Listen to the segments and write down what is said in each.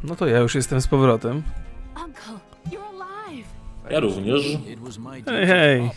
No to ja już jestem z powrotem. Ja również. Hej, hej.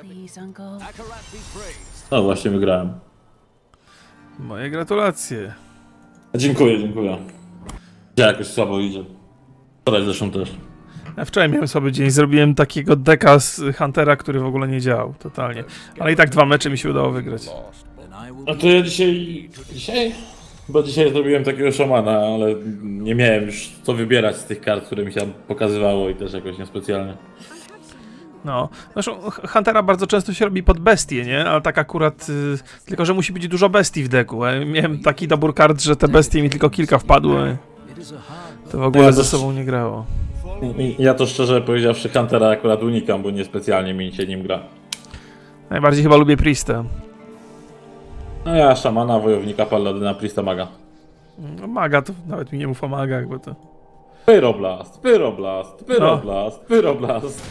No właśnie wygrałem. Moje gratulacje. Dziękuję, dziękuję. Ja jakoś słabo idzie. Wczoraj zresztą też. Ja wczoraj miałem słaby dzień, zrobiłem takiego deka z Huntera, który w ogóle nie działał, totalnie. Ale i tak 2 mecze mi się udało wygrać. A to ja dzisiaj? Bo dzisiaj zrobiłem takiego szamana, ale nie miałem już co wybierać z tych kart, które mi się tam pokazywało i też jakoś niespecjalnie. No, zresztą Huntera bardzo często się robi pod bestię, nie? Ale tak akurat, tylko że musi być dużo bestii w deku. Miałem taki dobór kart, że te bestie mi tylko kilka wpadły. To w ogóle ze sobą nie grało. Ja to szczerze powiedziawszy Huntera akurat unikam, bo niespecjalnie mi się nim gra. Najbardziej chyba lubię Priesta. No ja szamana, wojownika, paladyna, Priesta, maga. No, maga to nawet mi nie mów o magach, bo to... Pyroblast, pyroblast, pyroblast, pyroblast.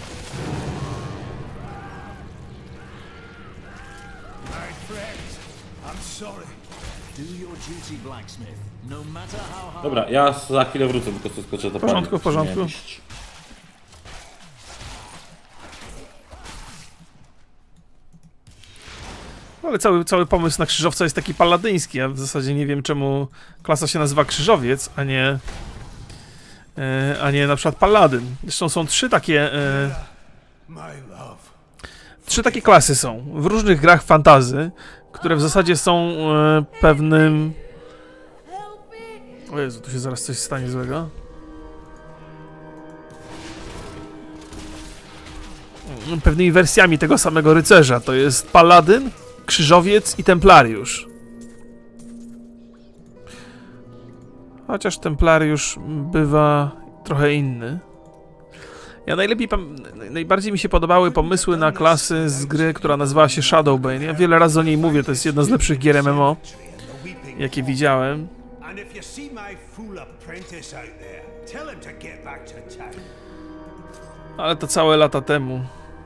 Dobra, ja za chwilę wrócę, po prostu skoczę do W porządku, w porządku. Ale cały pomysł na krzyżowca jest taki paladyński. Ja w zasadzie nie wiem, czemu klasa się nazywa krzyżowiec, a nie na przykład paladyn. Zresztą są trzy takie klasy są w różnych grach fantasy, które w zasadzie są pewnym... O Jezu, tu się zaraz coś stanie złego. Pewnymi wersjami tego samego rycerza. To jest paladyn, krzyżowiec i templariusz. Chociaż templariusz bywa trochę inny. Ja najbardziej mi się podobały pomysły na klasy z gry, która nazywała się Shadowbane. Ja wiele razy o niej mówię, to jest jedna z lepszych gier MMO, jakie widziałem. Ale to całe lata temu.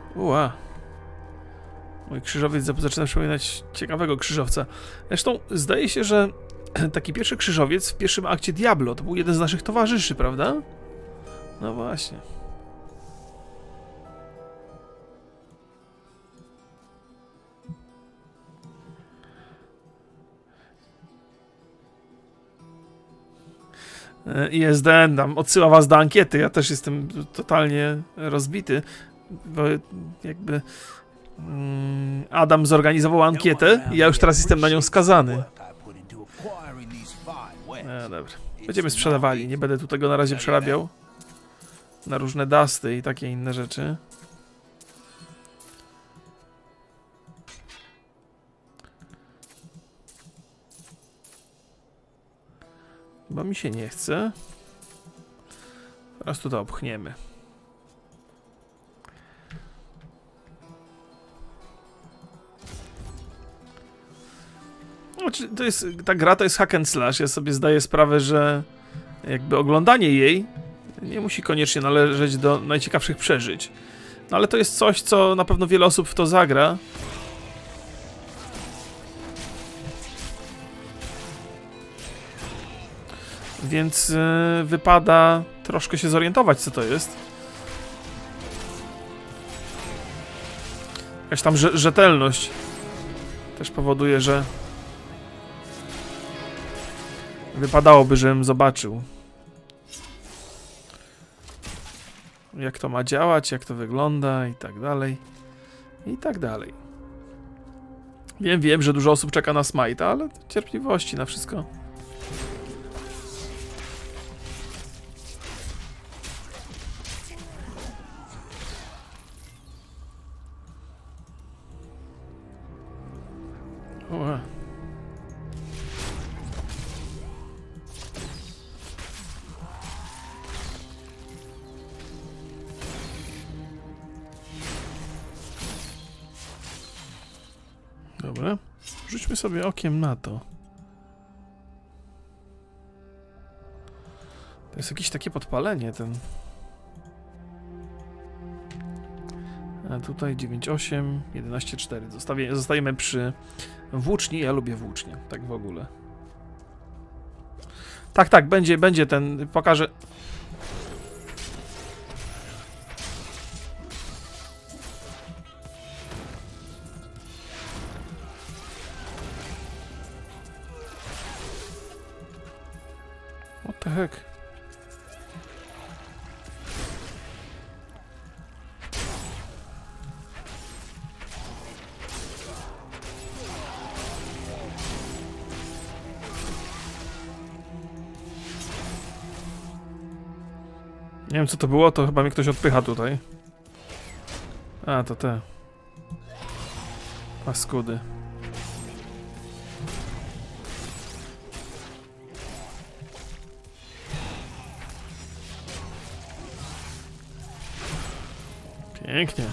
Mój krzyżowiec zaczyna przypominać ciekawego krzyżowca. Zresztą zdaje się, że taki pierwszy krzyżowiec w pierwszym akcie Diablo to był jeden z naszych towarzyszy, prawda? No właśnie. ISDN tam odsyła was do ankiety. Ja też jestem totalnie rozbity, bo jakby Adam zorganizował ankietę i ja już teraz jestem na nią skazany. No dobra. Będziemy sprzedawali. Nie będę tu tego na razie przerabiał na różne dusty i takie inne rzeczy. Bo mi się nie chce. Teraz tutaj opchniemy. Znaczy, ta gra to jest hack and slash. Ja sobie zdaję sprawę, że jakby oglądanie jej nie musi koniecznie należeć do najciekawszych przeżyć. No ale to jest coś, co na pewno wiele osób w to zagra. Więc wypada troszkę się zorientować, co to jest. Jakaś tam rzetelność też powoduje, że wypadałoby, żebym zobaczył, jak to ma działać, jak to wygląda i tak dalej. I tak dalej. Wiem, że dużo osób czeka na Smite'a, ale cierpliwości na wszystko. Dobra, rzućmy sobie okiem na to. To jest jakieś takie podpalenie, ten... A tutaj 9,8, 11,4. Zostajemy przy włóczni. Ja lubię włócznie, tak w ogóle. Tak, tak, będzie ten, pokażę. What the heck? Nie wiem co to było, to chyba mnie ktoś odpycha tutaj. A, to te. Paskudy. Pięknie.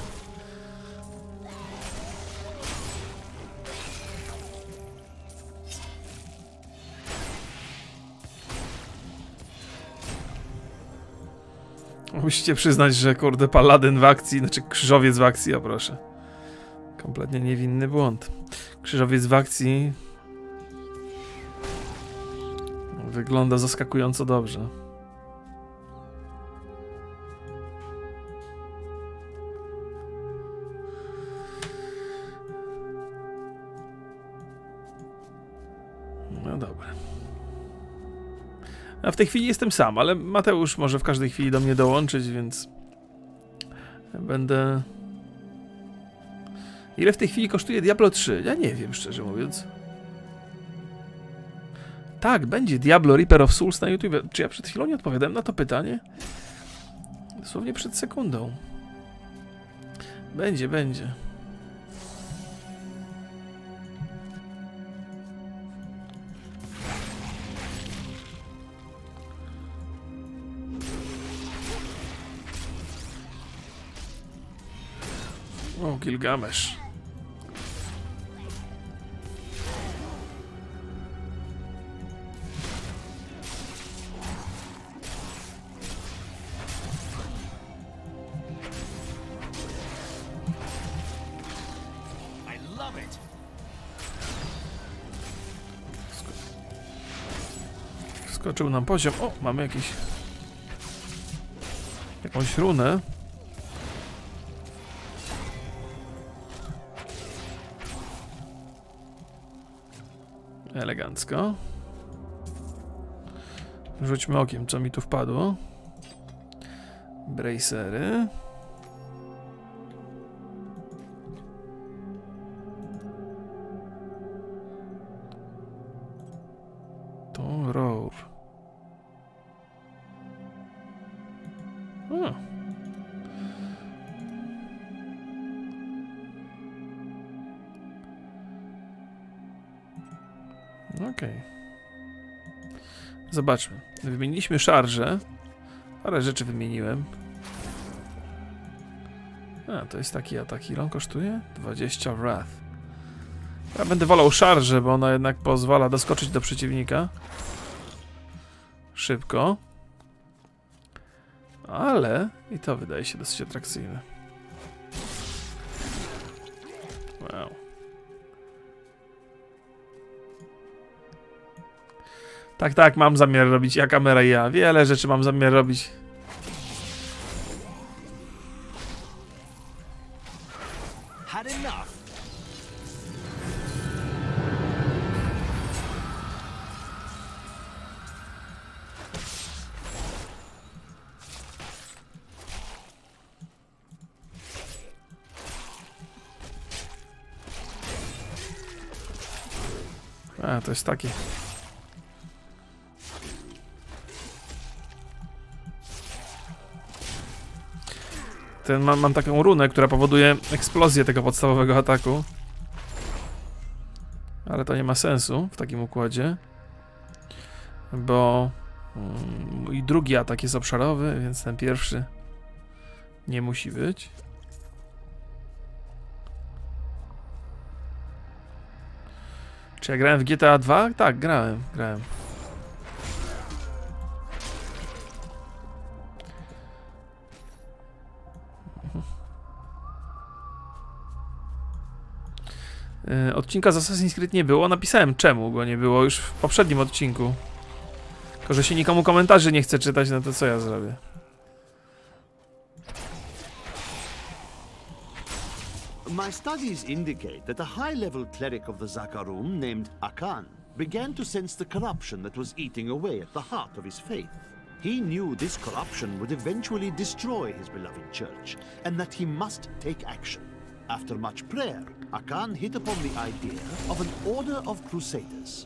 Musicie przyznać, że kurde paladyn w akcji, znaczy krzyżowiec w akcji, o proszę. Kompletnie niewinny błąd. Krzyżowiec w akcji wygląda zaskakująco dobrze. No dobra. A w tej chwili jestem sam, ale Mateusz może w każdej chwili do mnie dołączyć, więc będę... Ile w tej chwili kosztuje Diablo 3? Ja nie wiem, szczerze mówiąc. Tak, będzie Diablo Reaper of Souls na YouTube. Czy ja przed chwilą nie odpowiadałem na to pytanie? Dosłownie przed sekundą. Będzie. O, Gilgamesz. Skoczył nam poziom. O, mamy jakąś runę. Elegancko. Rzućmy okiem, co mi tu wpadło. Bracery. To roar. Okej. Zobaczmy. Wymieniliśmy szarże. Parę rzeczy wymieniłem. A, to jest taki atak. Ile on kosztuje? 20 wrath. Ja będę wolał szarżę, bo ona jednak pozwala doskoczyć do przeciwnika. Szybko. Ale i to wydaje się dosyć atrakcyjne. Wow. Tak, mam zamiar robić, ja kamera i ja. Wiele rzeczy mam zamiar robić. A, to jest taki. Mam taką runę, która powoduje eksplozję tego podstawowego ataku. Ale to nie ma sensu w takim układzie. Bo mój drugi atak jest obszarowy, więc ten pierwszy nie musi być. Czy ja grałem w GTA 2? Tak, grałem. Odcinka z Assassin's Creed nie było. Napisałem czemu go nie było już w poprzednim odcinku. Tylko, że się nikomu komentarzy nie chce czytać, no to co ja zrobię? My studies indicate that a high-level cleric of the Zakarum named Akan began to sense the corruption that was eating away at the heart of his faith. He knew this corruption would eventually destroy his beloved church, and that he must take action. After much prayer, Akan hit upon the idea of an order of crusaders.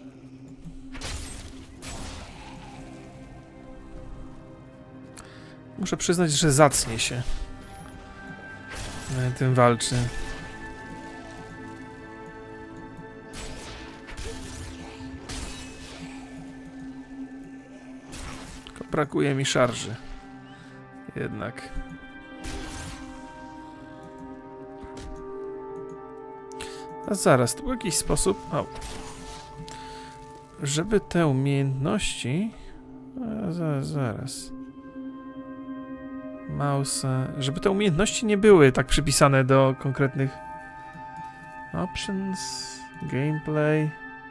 Muszę przyznać, że zacnie się tym walczy. Tylko brakuje mi szarży. Jednak. A zaraz, tu był jakiś sposób... O. Żeby te umiejętności... Zaraz. Mouse... Żeby te umiejętności nie były tak przypisane do konkretnych... Options... Gameplay...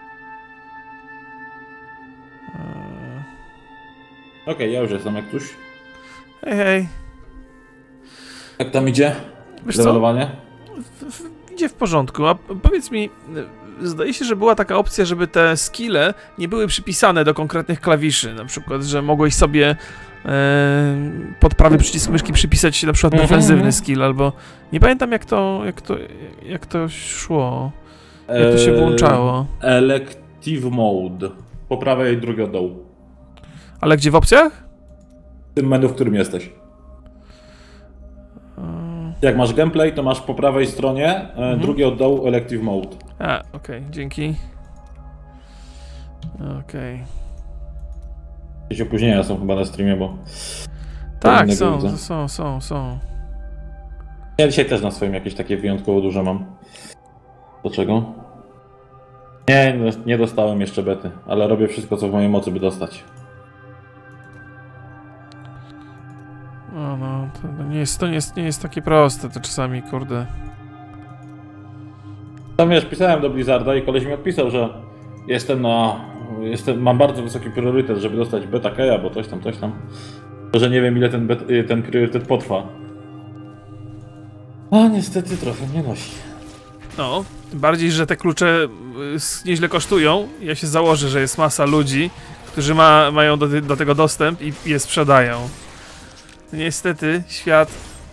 Okej, ja już jestem jak tuś. Hej, hej. Jak tam idzie? Wiesz co? Levelowanie? Idzie w porządku, a powiedz mi, zdaje się, że była taka opcja, żeby te skille nie były przypisane do konkretnych klawiszy, na przykład, że mogłeś sobie pod prawy przycisk myszki przypisać na przykład defensywny skill, albo nie pamiętam jak to szło, jak to się włączało. Elective Mode. Po prawej drugi od dołu. Ale gdzie, w opcjach? W tym menu, w którym jesteś. Jak masz gameplay, to masz po prawej stronie drugi od dołu Elective Mode. A, okej, dzięki. Okej. Jakieś opóźnienia są chyba na streamie, bo... Tak, widzę. są. Ja dzisiaj też na swoim jakieś takie wyjątkowo duże mam. Dlaczego? Nie dostałem jeszcze bety, ale robię wszystko, co w mojej mocy, by dostać. No, to nie jest takie proste, to czasami, kurde. Tam wiesz, pisałem do Blizzarda i koleś mi odpisał, że mam bardzo wysoki priorytet, żeby dostać beta keya, bo coś tam. Że nie wiem, ile ten priorytet potrwa. A niestety trochę mnie nosi. No, tym bardziej, że te klucze nieźle kosztują. Ja się założę, że jest masa ludzi, którzy mają do tego dostęp i je sprzedają. Niestety świat...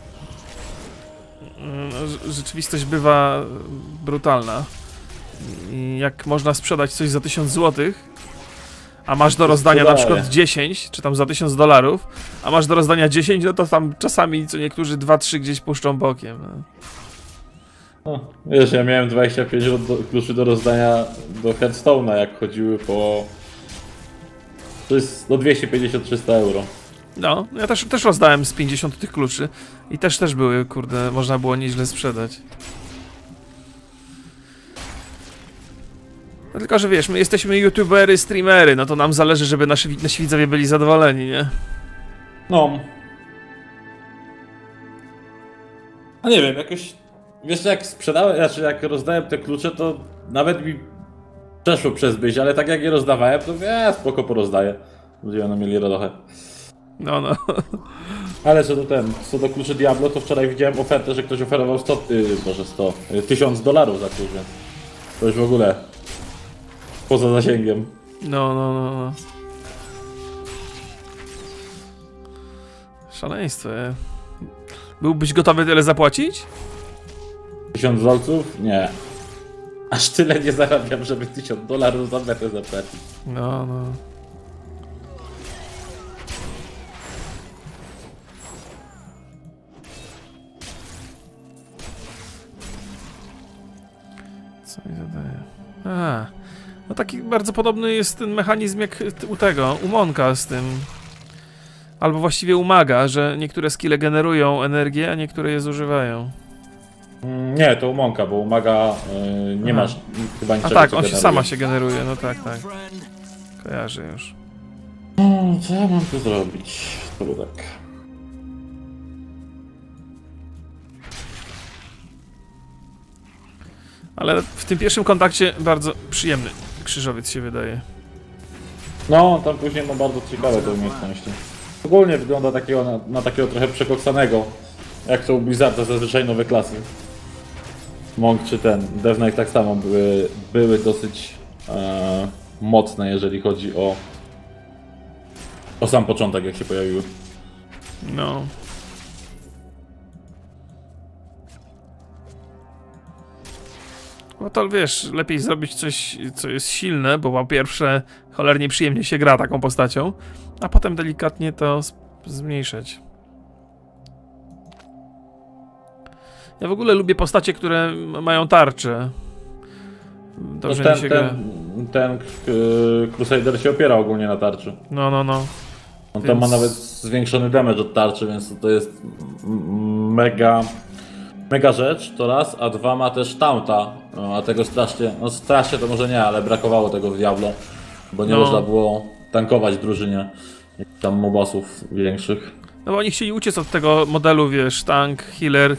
Rzeczywistość bywa brutalna. I jak można sprzedać coś za 1000 zł, a masz do rozdania na przykład 10, czy tam za $1000, a masz do rozdania 10, no to tam czasami co niektórzy 2-3 gdzieś puszczą bokiem. No. No, wiesz, ja miałem 25 kluczy do rozdania do Hearthstone'a, jak chodziły po... To jest do 250-300 euro. No, ja też rozdałem z 50 tych kluczy i też były, kurde, można było nieźle sprzedać. No tylko, że wiesz, my jesteśmy youtubery, streamery, no to nam zależy, żeby nasi widzowie byli zadowoleni, nie? No. A nie wiem, jakoś... Wiesz, jak sprzedałem, znaczy jak rozdałem te klucze, to nawet mi przeszło przez myśl, ale tak jak je rozdawałem, to spoko porozdaję. Ludzie będą mieli radochę. No. Ale co do kluczy Diablo, to wczoraj widziałem ofertę, że ktoś oferował $1000 za klucz, więc to już w ogóle poza zasięgiem. No. Szaleństwo. Byłbyś gotowy tyle zapłacić? $1000? Nie. Aż tyle nie zarabiam, żeby $1000 za metę zapłacić. No. Co mi zadaje? No taki bardzo podobny jest ten mechanizm jak u Monka z tym. Albo właściwie u Maga, że niektóre skille generują energię, a niektóre je zużywają. Nie, to u Monka, bo u Maga nie masz chyba niczego. A tak, on sama się generuje, no tak. Kojarzę już. Co ja mam tu zrobić? To tak. Ale w tym pierwszym kontakcie bardzo przyjemny krzyżowiec się wydaje. No, tam później ma bardzo ciekawe te umiejętności. Ogólnie wygląda takiego na takiego trochę przekoksanego, jak to u Blizzarda zazwyczaj nowe klasy. Monk czy ten, Death Knight tak samo były dosyć mocne, jeżeli chodzi o sam początek, jak się pojawiły. No. No to wiesz, lepiej zrobić coś, co jest silne, bo po pierwsze cholernie przyjemnie się gra taką postacią, a potem delikatnie to zmniejszyć. Ja w ogóle lubię postacie, które mają tarczę. Dobrze mi się gra. Ten Crusader się opiera ogólnie na tarczy. No. On tam ma nawet zwiększony damage od tarczy, więc to jest mega rzecz, to raz, a dwa ma też taunta, a tego strasznie to może nie, ale brakowało tego w Diablo, bo nie można było tankować drużynie tam mobosów większych. No bo oni chcieli uciec od tego modelu, wiesz, tank, healer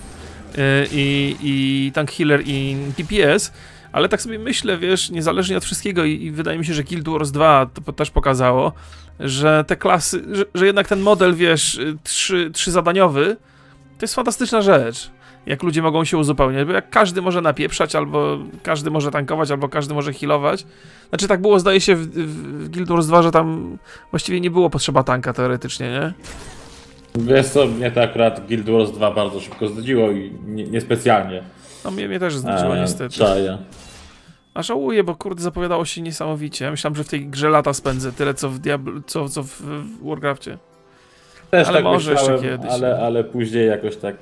i tank, healer i DPS, ale tak sobie myślę, wiesz, niezależnie od wszystkiego i wydaje mi się, że Guild Wars 2 to też pokazało, że te klasy, że jednak ten model, wiesz, trzyzadaniowy, to jest fantastyczna rzecz. Jak ludzie mogą się uzupełniać, bo jak każdy może napieprzać, albo każdy może tankować, albo każdy może healować. Znaczy tak było, zdaje się, w Guild Wars 2, że tam właściwie nie było potrzeba tanka teoretycznie, nie? Wiesz co, mnie to akurat Guild Wars 2 bardzo szybko zdziwiło i niespecjalnie. No mnie też zdziwiło niestety. Czaję. A żałuję, bo kurde zapowiadało się niesamowicie. Ja myślałem, że w tej grze lata spędzę tyle, co w co w Warcrafcie. Też ale tak może myślałem, jeszcze kiedyś. ale później jakoś tak...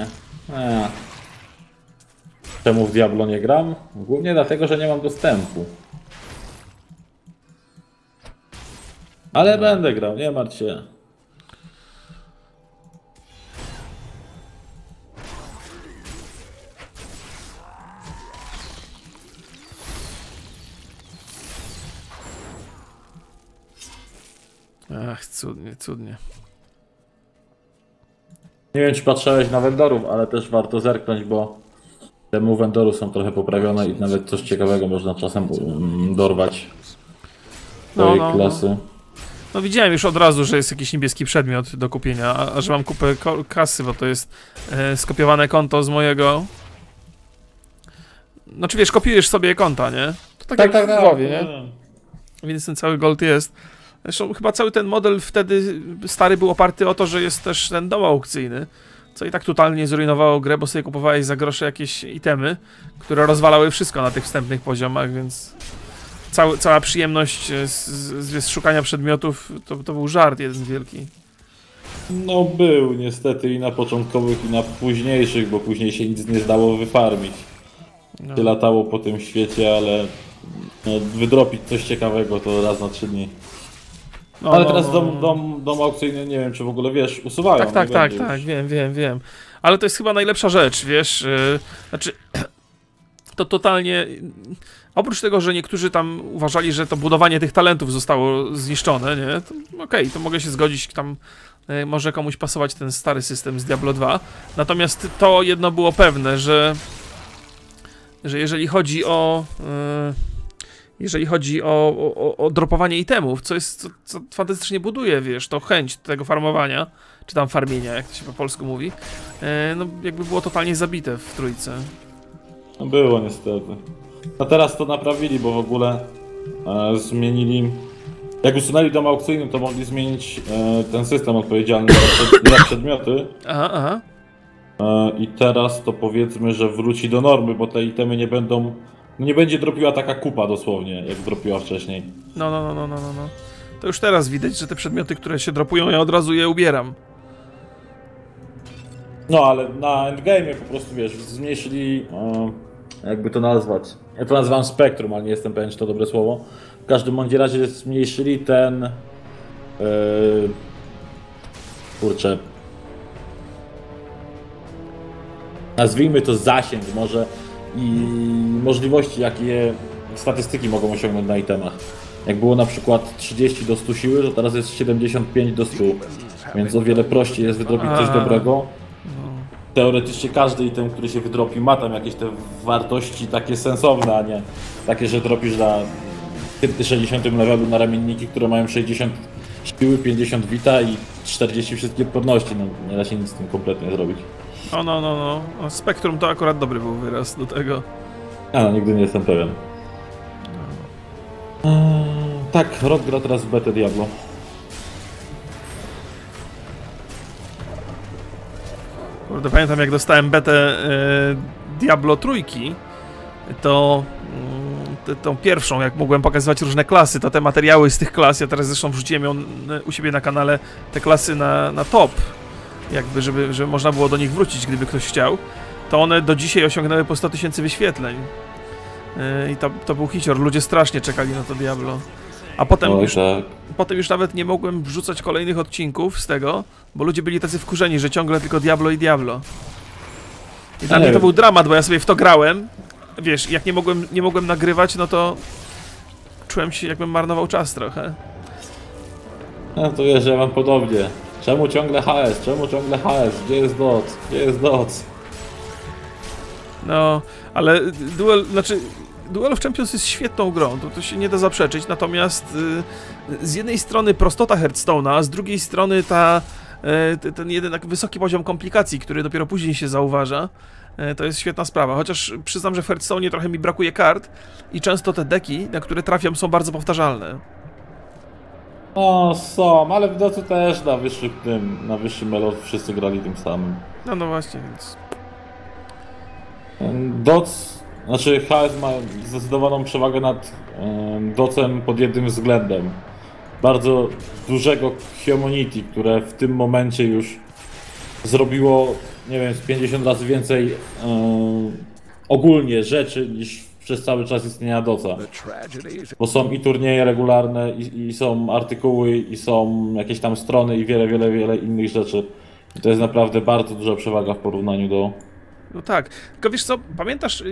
Czemu w Diablo nie gram? Głównie dlatego, że nie mam dostępu. Ale będę grał, nie martw się. Ach, cudnie. Nie wiem, czy patrzyłeś na vendorów, ale też warto zerknąć, bo temu vendorów są trochę poprawione i nawet coś ciekawego można czasem dorwać swojej klasy. No widziałem już od razu, że jest jakiś niebieski przedmiot do kupienia, a że mam kupę kasy, bo to jest skopiowane konto z mojego... Znaczy wiesz, kopiujesz sobie konta, nie? To tak jak w WoWie, nie? Więc ten cały gold jest. Zresztą chyba cały ten model wtedy stary był oparty o to, że jest też ten dom aukcyjny, co i tak totalnie zrujnowało grę, bo sobie kupowałeś za grosze jakieś itemy, które rozwalały wszystko na tych wstępnych poziomach, więc cała przyjemność z szukania przedmiotów to był żart jeden wielki. No był niestety i na początkowych i na późniejszych, bo później się nic nie zdało wyfarmić. No. Się latało po tym świecie, ale no, wydropić coś ciekawego to raz na 3 dni. Ale teraz dom aukcyjny, nie wiem czy w ogóle wiesz, usuwają. Tak, wiem. Ale to jest chyba najlepsza rzecz, wiesz, znaczy to totalnie, oprócz tego, że niektórzy tam uważali, że to budowanie tych talentów zostało zniszczone, nie, to okej, to mogę się zgodzić, tam może komuś pasować ten stary system z Diablo 2, natomiast to jedno było pewne, że jeżeli chodzi o dropowanie itemów, co fantastycznie buduje, wiesz, to chęć tego farmowania, czy tam farmienia, jak to się po polsku mówi, no jakby było totalnie zabite w trójce. No było niestety. A teraz to naprawili, bo w ogóle zmienili... Jak usunęli dom aukcyjny, to mogli zmienić ten system odpowiedzialny za przedmioty. Aha. I teraz to powiedzmy, że wróci do normy, bo te itemy nie będą... Nie będzie dropiła taka kupa dosłownie, jak dropiła wcześniej. No. To już teraz widać, że te przedmioty, które się dropują, ja od razu je ubieram. No, ale na endgame'ie po prostu, wiesz, zmniejszyli... jakby to nazwać? Ja to nazywam spektrum, ale nie jestem pewien, czy to dobre słowo. W każdym bądź razie zmniejszyli ten... kurczę... Nazwijmy to zasięg może i możliwości, jakie statystyki mogą osiągnąć na itemach. Jak było na przykład 30 do 100 siły, to teraz jest 75 do 100. Więc o wiele prościej jest wydrobić coś dobrego. Teoretycznie każdy item, który się wydropi, ma tam jakieś te wartości takie sensowne, a nie takie, że dropisz 60 levelu na ramienniki, które mają 60 siły, 50 wita i 40 wszystkie odporności. No, nie da się nic z tym kompletnie zrobić. No. Spektrum to akurat dobry był wyraz do tego. No, nigdy nie jestem pewien. Tak, Rod gra teraz w betę Diablo. Kurde, pamiętam jak dostałem betę Diablo trójki, to tą pierwszą, jak mogłem pokazywać różne klasy, to te materiały z tych klas, ja teraz zresztą wrzuciłem ją u siebie na kanale, te klasy na top, jakby, żeby można było do nich wrócić, gdyby ktoś chciał, to one do dzisiaj osiągnęły po 100 000 wyświetleń. I to był hicior, ludzie strasznie czekali na to Diablo. A potem już nawet nie mogłem wrzucać kolejnych odcinków z tego, bo ludzie byli tacy wkurzeni, że ciągle tylko Diablo i Diablo. I dla mnie to był dramat, bo ja sobie w to grałem. Wiesz, jak nie mogłem nagrywać, no to czułem się, jakbym marnował czas trochę. No to wiesz, ja mam podobnie. Czemu ciągle HS? Czemu ciągle HS? Gdzie jest DOT? Gdzie jest DOT? No, ale Duel of Champions jest świetną grą, to się nie da zaprzeczyć, natomiast z jednej strony prostota Hearthstone'a, a z drugiej strony ten jednak wysoki poziom komplikacji, który dopiero później się zauważa, to jest świetna sprawa, chociaż przyznam, że w Hearthstone'ie trochę mi brakuje kart i często te deki, na które trafiam, są bardzo powtarzalne. No są, ale w docu też na wyższym elo wszyscy grali tym samym. No właśnie, więc... Doc, znaczy HS ma zdecydowaną przewagę nad docem pod jednym względem. Bardzo dużego community, które w tym momencie już zrobiło, nie wiem, z 50 razy więcej ogólnie rzeczy niż przez cały czas istnienia doca. Bo są i turnieje regularne, i są artykuły, i są jakieś tam strony i wiele innych rzeczy. I to jest naprawdę bardzo duża przewaga w porównaniu do... No tak, tylko wiesz co, pamiętasz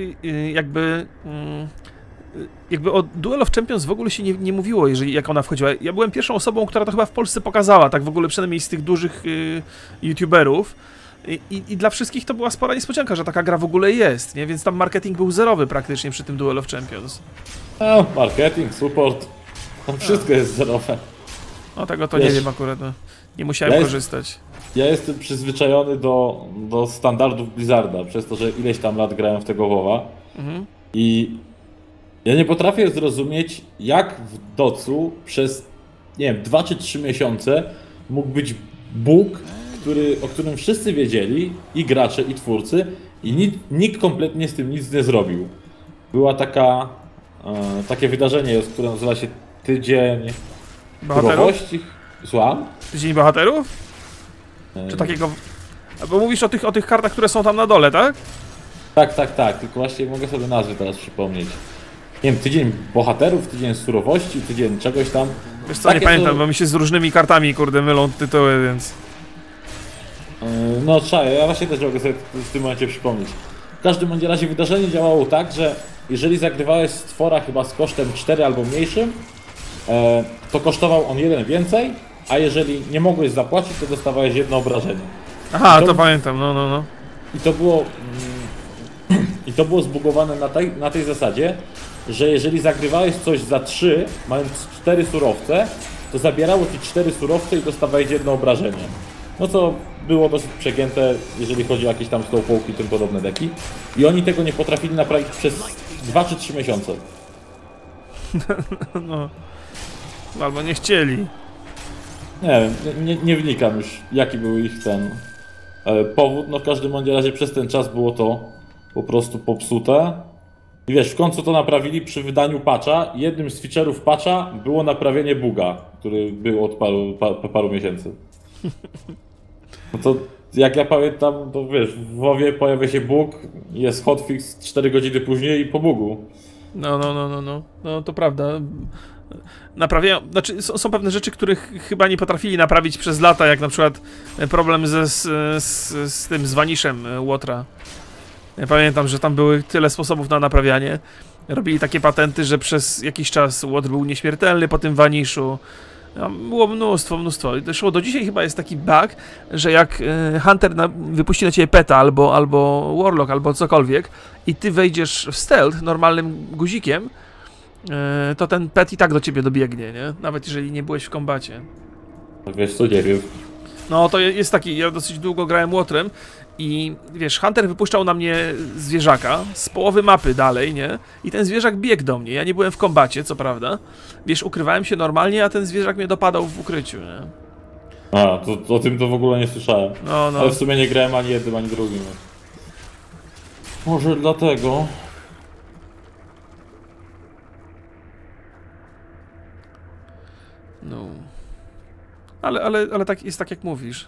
jakby o Duel of Champions w ogóle się nie mówiło, jak ona wchodziła. Ja byłem pierwszą osobą, która to chyba w Polsce pokazała, tak w ogóle przynajmniej z tych dużych youtuberów. I dla wszystkich to była spora niespodzianka, że taka gra w ogóle jest, nie? Więc tam marketing był zerowy praktycznie przy tym Duel of Champions. No, marketing, support, tam wszystko jest zerowe. No tego to nie wiem akurat, no. Nie musiałem korzystać. Ja jestem przyzwyczajony do standardów Blizzarda, przez to, że ileś tam lat grałem w tego WoWa. I ja nie potrafię zrozumieć, jak w docu przez, nie wiem, 2 czy 3 miesiące mógł być bóg, o którym wszyscy wiedzieli, i gracze, i twórcy, i nikt kompletnie z tym nic nie zrobił. Była takie wydarzenie, które nazywa się Tydzień Surowości. Słucham? Tydzień Bohaterów? Czy takiego... Bo mówisz o tych kartach, które są tam na dole, tak? Tak, tylko właśnie mogę sobie nazwy teraz przypomnieć. Nie wiem, Tydzień Bohaterów, Tydzień Surowości, Tydzień czegoś tam. Wiesz co, nie pamiętam, bo mi się z różnymi kartami, kurde, mylą tytuły, więc... No trzeba, ja właśnie też mogę sobie w tym momencie przypomnieć. W każdym bądź razie wydarzenie działało tak, że jeżeli zagrywałeś stwora chyba z kosztem 4 albo mniejszym, to kosztował on 1 więcej, a jeżeli nie mogłeś zapłacić, to dostawałeś 1 obrażenie. Aha, to pamiętam, no. I to było zbugowane na tej zasadzie, że jeżeli zagrywałeś coś za 3, mając 4 surowce, to zabierało ci 4 surowce i dostawałeś 1 obrażenie. No co było dosyć przegięte, jeżeli chodzi o jakieś tam slowpoke i tym podobne deki. I oni tego nie potrafili naprawić przez 2 czy 3 miesiące. No. Albo nie chcieli. Nie wiem, nie wnikam już, jaki był ich powód. No w każdym bądź razie przez ten czas było to po prostu popsute. I wiesz, w końcu to naprawili przy wydaniu patcha. Jednym z feature'ów patcha było naprawienie buga, który był od paru miesięcy. No to jak ja pamiętam, to wiesz, w WoWie pojawia się bug, jest hotfix 4 godziny później i po bugu. No to prawda. Naprawiają, znaczy są pewne rzeczy, których chyba nie potrafili naprawić przez lata, jak na przykład problem z tym Vaniszem Łotra. Ja pamiętam, że tam były tyle sposobów na naprawianie. Robili takie patenty, że przez jakiś czas Łotr był nieśmiertelny po tym Vaniszu. Było mnóstwo. Zresztą do dzisiaj chyba jest taki bug, że jak Hunter wypuści na ciebie peta albo Warlock, albo cokolwiek i ty wejdziesz w stealth normalnym guzikiem, to ten pet i tak do ciebie dobiegnie, nie? Nawet jeżeli nie byłeś w kombacie. Wiesz co, nie wiem. No to jest taki, ja dosyć długo grałem łotrem i wiesz, Hunter wypuszczał na mnie zwierzaka z połowy mapy dalej, nie? I ten zwierzak biegł do mnie, ja nie byłem w kombacie, co prawda. Wiesz, ukrywałem się normalnie, a ten zwierzak mnie dopadał w ukryciu, nie? A, to o tym to w ogóle nie słyszałem. No. Ale w sumie nie grałem ani jednym, ani drugim. Może dlatego. No. Ale tak jest tak jak mówisz.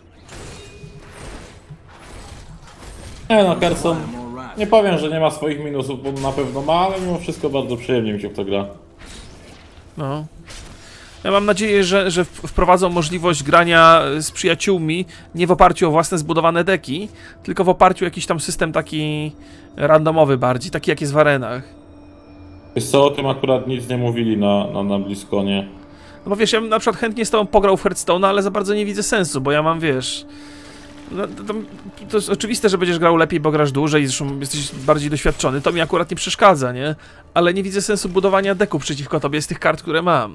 Nie no, Hearthstone, nie powiem, że nie ma swoich minusów, bo na pewno ma, ale mimo wszystko bardzo przyjemnie mi się w to gra. No. Ja mam nadzieję, że wprowadzą możliwość grania z przyjaciółmi nie w oparciu o własne zbudowane deki, tylko w oparciu o jakiś tam system taki randomowy bardziej, taki jak jest w arenach. Wiesz co, o tym akurat nic nie mówili na BlizzConie. No bo wiesz, ja bym na przykład chętnie z tobą pograł w Hearthstone'a, ale za bardzo nie widzę sensu, bo ja mam, wiesz... No, to jest oczywiste, że będziesz grał lepiej, bo grasz dłużej, zresztą jesteś bardziej doświadczony, to mi akurat nie przeszkadza, nie? Ale nie widzę sensu budowania deku przeciwko tobie z tych kart, które mam.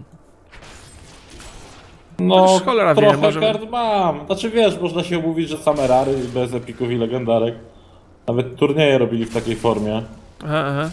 No, już cholera wie, trochę może- kart mam. Znaczy wiesz, można się umówić, że same rary bez epików i legendarek. Nawet turnieje robili w takiej formie. Aha.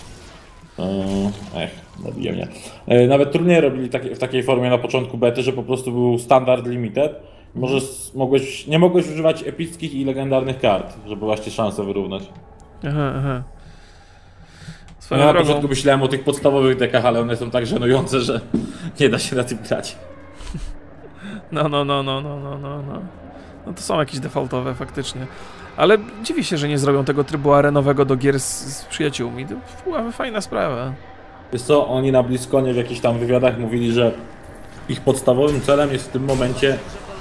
Zabije mnie. Nawet turnieje robili w takiej formie na początku bety, że po prostu był standard limited. Nie mogłeś używać epickich i legendarnych kart, żeby właśnie szansę wyrównać. Aha. Swoją Ja na drogą, początku myślałem o tych podstawowych dekach, ale one są tak żenujące, że nie da się na tym grać. No. No to są jakieś defaultowe faktycznie. Ale dziwię się, że nie zrobią tego trybu arenowego do gier z przyjaciółmi. To była fajna sprawa. Wiesz co, oni na BlizzConie w jakichś tam wywiadach mówili, że ich podstawowym celem jest w tym momencie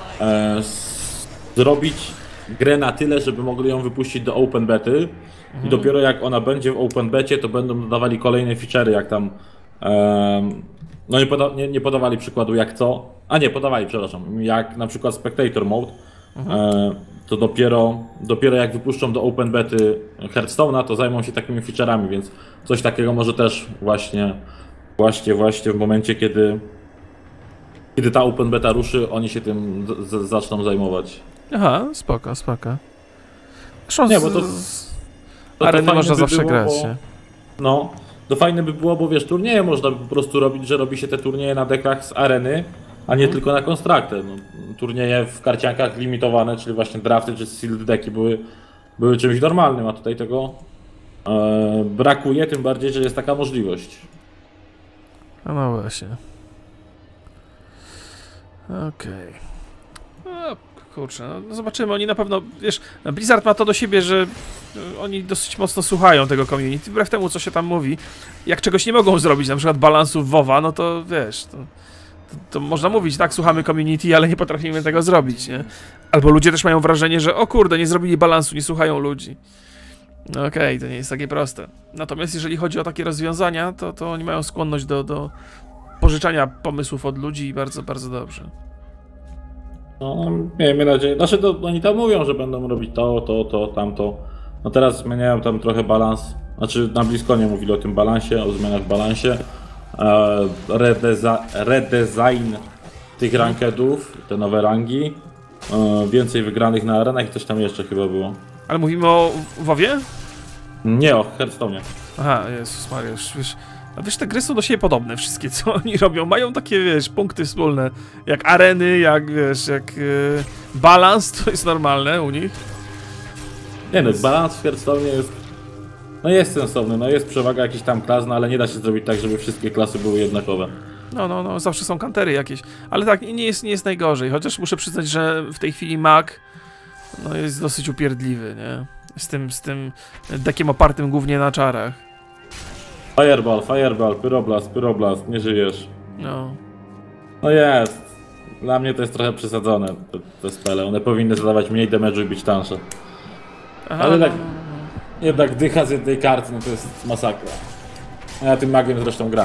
zrobić grę na tyle, żeby mogli ją wypuścić do open bety i dopiero jak ona będzie w open becie, to będą dodawali kolejne feature'y, jak tam no nie podawali przykładu jak co, a nie, podawali, przepraszam, jak na przykład Spectator Mode, to dopiero jak wypuszczą do open bety Hearthstone'a, to zajmą się takimi feature'ami, więc coś takiego może też właśnie w momencie, kiedy ta open beta ruszy, oni się tym zaczną zajmować. Aha, spoko. Zresztą Nie, bo to areny fajne można by zawsze było, grać, bo, nie? no, to fajne by było, bo wiesz, turnieje można by po prostu robić, że robi się te turnieje na dekach z areny, a nie tylko na Constructed. No, turnieje w karciankach limitowane, czyli właśnie drafty czy sealed deki były czymś normalnym, a tutaj tego brakuje, tym bardziej, że jest taka możliwość. No właśnie. Okej. No, kurczę, no zobaczymy, oni na pewno, wiesz, Blizzard ma to do siebie, że oni dosyć mocno słuchają tego community, wbrew temu, co się tam mówi. Jak czegoś nie mogą zrobić, na przykład balansów WoWa, no to wiesz, to można mówić, tak, słuchamy community, ale nie potrafimy tego zrobić, nie? Albo ludzie też mają wrażenie, że o kurde, nie zrobili balansu, nie słuchają ludzi. No okej, to nie jest takie proste. Natomiast jeżeli chodzi o takie rozwiązania, to oni mają skłonność do pożyczania pomysłów od ludzi i bardzo, bardzo dobrze. No, miejmy nadzieję. Znaczy, oni tam mówią, że będą robić to, tamto. No teraz zmieniają tam trochę balans. Znaczy, na BlizzConie mówili o tym balansie, o zmianach w balansie. Redesign tych rankedów, te nowe rangi. Więcej wygranych na arenach i coś tam jeszcze chyba było. Ale mówimy o WoWie? Nie, o Hearthstone'ie. Aha, Jezus Maria, wiesz, a wiesz, te gry są do siebie podobne, wszystkie, co oni robią. Mają takie, wiesz, punkty wspólne, jak areny, jak, wiesz, balans, to jest normalne u nich. Nie no, balans w Hearthstone'ie jest sensowny, no jest przewaga jakichś tam klas, no ale nie da się zrobić tak, żeby wszystkie klasy były jednakowe. No, zawsze są kantery jakieś, ale tak, nie jest najgorzej, chociaż muszę przyznać, że w tej chwili Mac, no jest dosyć upierdliwy, nie? Z tym dekiem opartym głównie na czarach. Fireball, Pyroblast, nie żyjesz. No jest. Dla mnie to jest trochę przesadzone, te spele. One powinny zadawać mniej damage'u i być tańsze. Aha, Ale tak, jednak dycha z jednej karty, no to jest masakra. Ja tym magiem zresztą gram.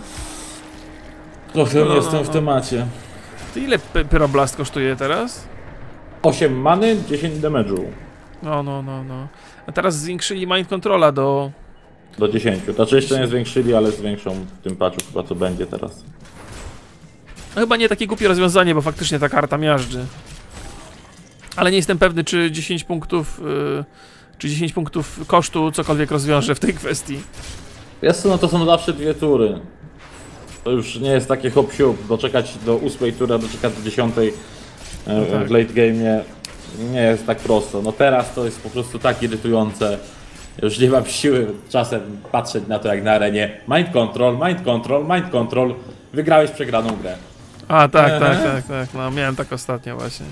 Trochę nie jestem w temacie. To ile Pyroblast kosztuje teraz? 8 many, 10 damage'u. No. A teraz zwiększyli mind controla do Do 10. Znaczy jeszcze nie zwiększyli, ale zwiększą w tym patchu chyba co będzie teraz. No chyba nie takie głupie rozwiązanie, bo faktycznie ta karta miażdży. Ale nie jestem pewny, czy 10 punktów... czy 10 punktów kosztu cokolwiek rozwiąże w tej kwestii. Jest no to są zawsze 2 tury. To już nie jest takie hop-siup, doczekać do 8 tury, a doczekać do 10 tak. w late game'ie nie jest tak prosto. No teraz to jest po prostu tak irytujące. Już nie mam siły czasem patrzeć na to jak na arenie. Mind control, mind control, mind control. Wygrałeś przegraną grę. A, tak, no miałem tak ostatnio właśnie.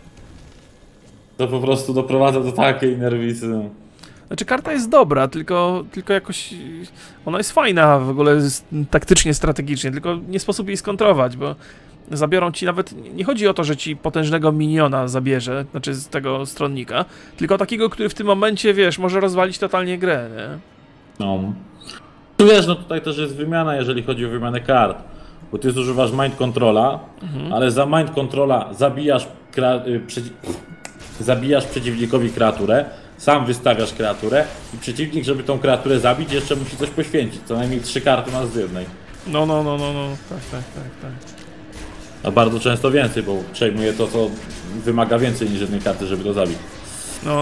To po prostu doprowadza do takiej nerwicy. Znaczy karta jest dobra, tylko jakoś... Ona jest fajna w ogóle taktycznie, strategicznie, tylko nie sposób jej skontrować, bo zabiorą ci nawet... Nie chodzi o to, że ci potężnego miniona zabierze, znaczy z tego stronnika, tylko takiego, który w tym momencie, wiesz, może rozwalić totalnie grę, nie? No. Tu wiesz, no tutaj też jest wymiana, jeżeli chodzi o wymianę kart. Bo ty zużywasz mind controla, ale za mind controla zabijasz przeciwnikowi kreaturę, sam wystawiasz kreaturę i przeciwnik, żeby tą kreaturę zabić, jeszcze musi coś poświęcić. Co najmniej 3 karty ma z jednej. No. Tak. A bardzo często więcej, bo przejmuje to, co wymaga więcej niż jednej karty, żeby to zabić. No.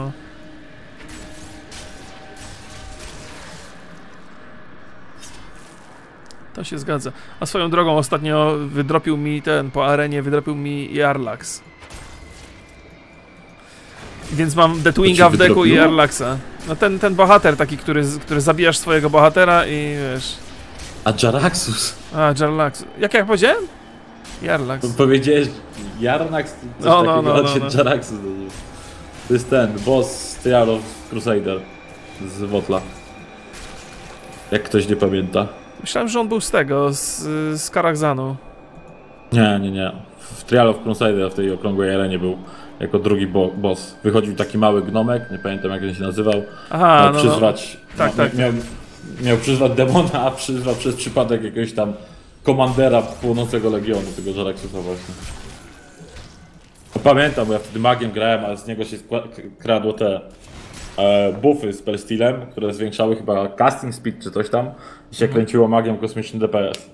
To się zgadza. A swoją drogą ostatnio wydropił mi po arenie wydropił mi Jarlax. Więc mam Deathwinga w deku i Jarlaxa. No ten bohater taki, który zabijasz swojego bohatera i wiesz... A Jaraxxus? A, Jarlax. Jak ja powiedziałem? Jarlax. Powiedziałeś Jarnax? Coś takiego, Jaraxxus. To jest ten, boss Trial of Crusader z Wotla. Jak ktoś nie pamięta. Myślałem, że on był z tego, z Karazhanu. Nie. W Trial of Crusader w tej okrągłej arenie był jako drugi boss. Wychodził taki mały gnomek, nie pamiętam jak on się nazywał. Aha, miał przyzwać, Tak. Miał przyzwać demona, a przyzwał przez przypadek jakiegoś tam komandera płonącego legionu, tego Jaraxxusa właśnie. No, pamiętam, bo ja wtedy magiem grałem, ale z niego się kradło te buffy z spellstealem, które zwiększały chyba casting speed czy coś tam i się kręciło magiem kosmicznym DPS.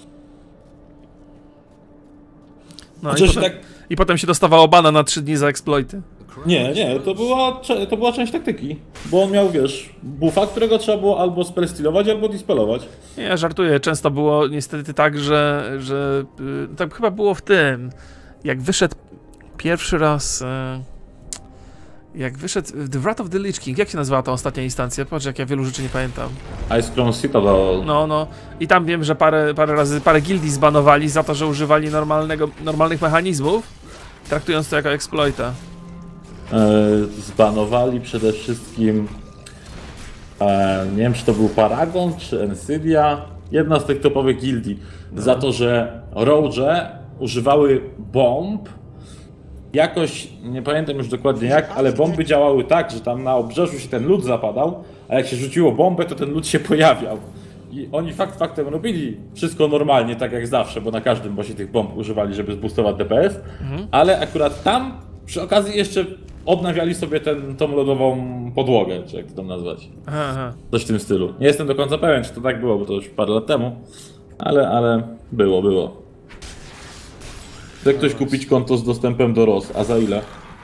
No i potem się dostawało bana na 3 dni za exploity. Nie, to była część taktyki, bo on miał, wiesz, buffa, którego trzeba było albo spellstealować, albo dispelować. Nie, ja żartuję, często było niestety tak, że tak chyba było w tym, jak wyszedł pierwszy raz... Jak wyszedł The Wrath of the Lich King, jak się nazywała ta ostatnia instancja? Patrz, jak ja wielu rzeczy nie pamiętam. Ice Crown Citadel. No. I tam wiem, że parę gildii zbanowali za to, że używali normalnych mechanizmów, traktując to jako exploita. Zbanowali przede wszystkim... nie wiem, czy to był Paragon, czy Encydia. Jedna z tych topowych gildii. Za to, że Rogue używały bomb. Jakoś, nie pamiętam już dokładnie jak, ale bomby działały tak, że tam na obrzeżu się ten lód zapadał, a jak się rzuciło bombę, to ten lód się pojawiał. I oni faktem robili wszystko normalnie, tak jak zawsze, bo na każdym bossie tych bomb używali, żeby zboostować DPS, ale akurat tam przy okazji jeszcze odnawiali sobie tą lodową podłogę, czy jak to tam nazwać. Aha. Coś w tym stylu. Nie jestem do końca pewien, czy to tak było, bo to już parę lat temu, ale było. Chce ktoś kupić konto z dostępem do ROS, a za ile?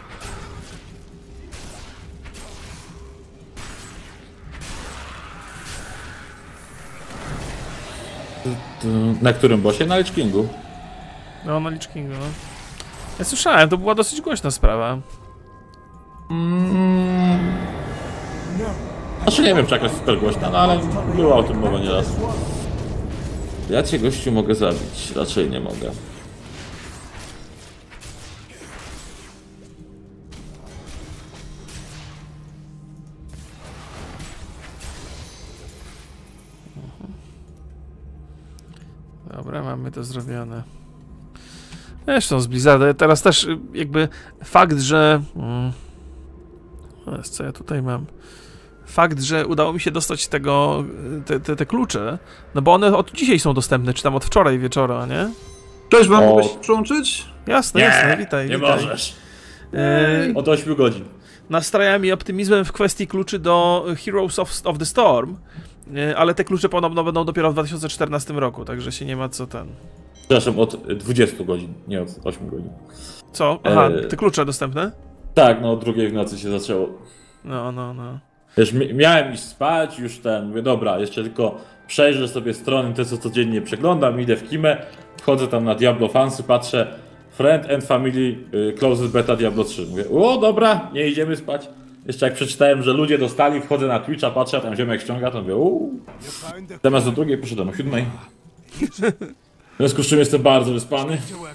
Na którym bossie? Na Lich Kingu. No, na Lich Kingu, no. Ja słyszałem, to była dosyć głośna sprawa. Znaczy nie wiem, czy jakaś super głośna, no ale była o tym mowa nieraz. Ja cię, gościu, mogę zabić. Raczej nie mogę. Dobra, mamy to zrobione. Zresztą z Blizzarda teraz też jakby fakt, że... Co ja tutaj mam? Fakt, że udało mi się dostać te klucze, no bo one od dzisiaj są dostępne, czy tam od wczoraj wieczora, nie? Cześć, mogę się przyłączyć? Jasne, witaj. Nie możesz. Od 8 godzin. nastraja mi optymizmem w kwestii kluczy do Heroes of the Storm, ale te klucze podobno będą dopiero w 2014 roku, także się nie ma co ten... Przepraszam, od 20 godzin, nie od 8 godzin. Co? Aha, te klucze dostępne? Tak, no o 2 w nocy się zaczęło. No. Wiesz, miałem iść spać, już mówię, dobra, jeszcze tylko przejrzę sobie strony, te co codziennie przeglądam, idę w Kimę, wchodzę tam na Diablo Fansy, patrzę, Friend and Family Closed Beta Diablo 3. Mówię, o dobra, nie idziemy spać. Jeszcze jak przeczytałem, że ludzie dostali, wchodzę na Twitcha, patrzę, a tam ziomek ściąga, to mówię, zamiast do 2 poszedłem o 7. W związku z czym jestem bardzo wyspany.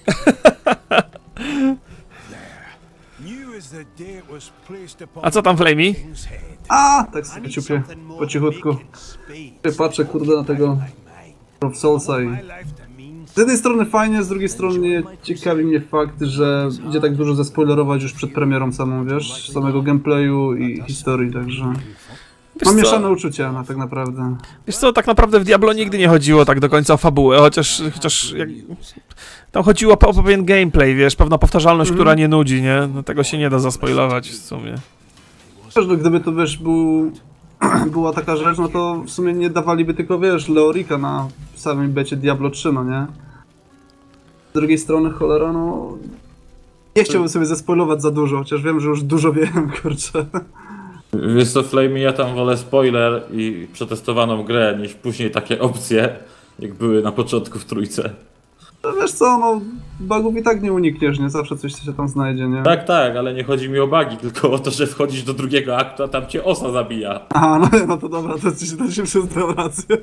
A co tam, Flamey? Tak sobie ciupię, po cichutku. Patrzę, kurde, na tego Prof Soulsa i... Z jednej strony fajnie, z drugiej strony ciekawi mnie fakt, że idzie tak dużo zaspoilerować już przed premierą samą, wiesz, samego gameplayu i historii, także... Mam mieszane uczucia, no, tak naprawdę. Wiesz co, tak naprawdę w Diablo nigdy nie chodziło tak do końca o fabułę, chociaż tam chodziło o pewien gameplay, wiesz, pewna powtarzalność, która nie nudzi, nie? No, tego się nie da zaspoilować w sumie. Wiesz, no, gdyby to, wiesz, była taka rzecz, no to w sumie nie dawaliby tylko, wiesz, Leorika na samym becie Diablo 3, no nie? Z drugiej strony, cholera, no... Nie chciałbym sobie zaspoilować za dużo, chociaż wiem, że już dużo wiem, kurczę. Wiesz co, Flamey, ja tam wolę spoiler i przetestowaną grę niż później takie opcje, jak były na początku w trójce. No wiesz co, no bugów i tak nie unikniesz, nie? Zawsze coś się tam znajdzie, nie? Tak, ale nie chodzi mi o bugi, tylko o to, że wchodzisz do drugiego aktu, a tam cię osa zabija. Aha, no to dobra, to się przyznał rację.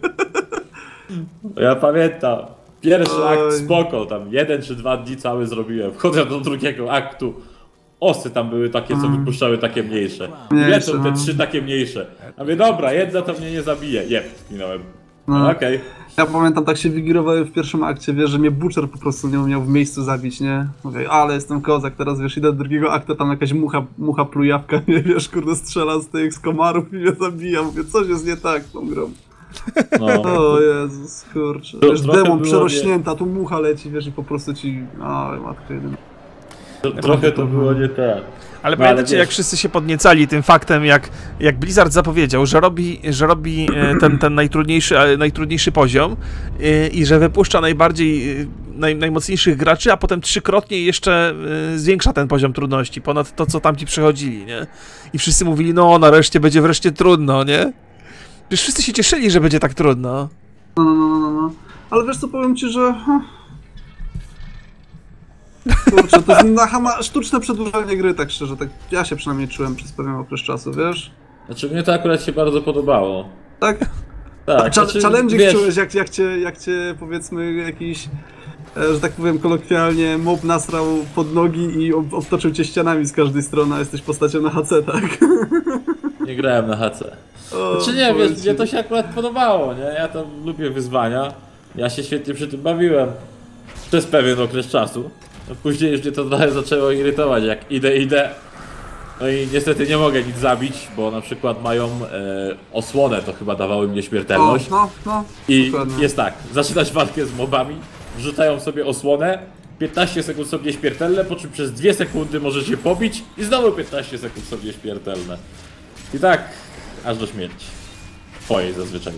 Ja pamiętam, pierwszy akt spoko, tam 1 czy 2 dni cały zrobiłem, wchodzę do drugiego aktu. Osy tam były takie, co wypuszczały takie mniejsze. Lecą te 3 takie mniejsze. A mówię, dobra, jedna to mnie nie zabije. Zginąłem. No okej. Ja pamiętam, tak się wygirowałem w pierwszym akcie, wiesz, że mnie Butcher po prostu nie umiał w miejscu zabić, nie? Mówię, ale jestem kozak, teraz wiesz, idę do drugiego akta, tam jakaś mucha plujawka mnie, wiesz, kurde, strzela z tych komarów i mnie zabija. Mówię, coś jest nie tak z tą grą. No. O Jezus, kurczę. Wiesz, demon przerośnięta, tu mucha leci, wiesz, i po prostu ci... Oj, matko jedyna. Trochę to było nie tak. Ale pamiętacie, jak wszyscy się podniecali tym faktem, jak Blizzard zapowiedział, że robi ten najtrudniejszy poziom i że wypuszcza najmocniejszych graczy, a potem 3-krotnie jeszcze zwiększa ten poziom trudności ponad to, co tamci przechodzili, nie? I wszyscy mówili, no nareszcie będzie wreszcie trudno, nie? Przecież wszyscy się cieszyli, że będzie tak trudno. No. Ale wiesz co, powiem ci, że... Kurczę, to jest sztuczne przedłużanie gry, tak szczerze, tak ja się przynajmniej czułem przez pewien okres czasu, wiesz? Znaczy mnie to akurat się bardzo podobało. Tak? Tak. Challenge wiesz... czułeś, jak cię powiedzmy jakiś, że tak powiem kolokwialnie, mob nasrał pod nogi i obtoczył cię ścianami z każdej strony, a jesteś postacią na HC, tak? Nie grałem na HC. Znaczy nie, wiesz, mnie to się akurat podobało, nie? Ja tam lubię wyzwania, ja się świetnie przy tym bawiłem przez pewien okres czasu. No później już mnie to trochę zaczęło irytować, jak idę, no i niestety nie mogę nic zabić, bo na przykład mają osłonę, to chyba dawały mnie śmiertelność. No, i dokładnie. jest tak, zaczynasz walkę z mobami, wrzucają sobie osłonę, 15 sekund są nieśmiertelne, po czym przez 2 sekundy możesz je pobić i znowu 15 sekund są nieśmiertelne. I tak, aż do śmierci. Twojej zazwyczaj.